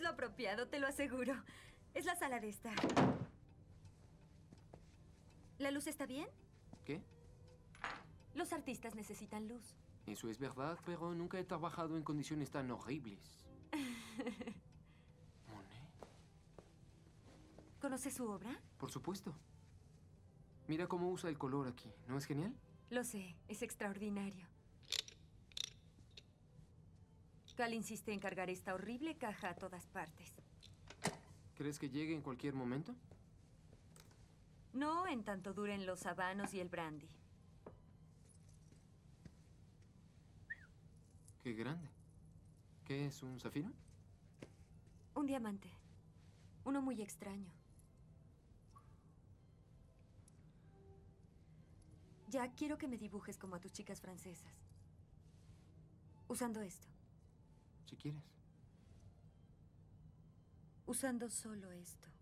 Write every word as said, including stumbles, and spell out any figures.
Es lo apropiado, te lo aseguro. Es la sala de estar. ¿La luz está bien? ¿Qué? Los artistas necesitan luz. Eso es verdad, pero nunca he trabajado en condiciones tan horribles. ¿Monet? ¿Conoce su obra? Por supuesto. Mira cómo usa el color aquí. ¿No es genial? Lo sé, es extraordinario. Cal insiste en cargar esta horrible caja a todas partes. ¿Crees que llegue en cualquier momento? No en tanto duren los habanos y el brandy. Qué grande. ¿Qué es, un zafiro? Un diamante. Uno muy extraño. Ya quiero que me dibujes como a tus chicas francesas. Usando esto. Si quieres. Usando solo esto.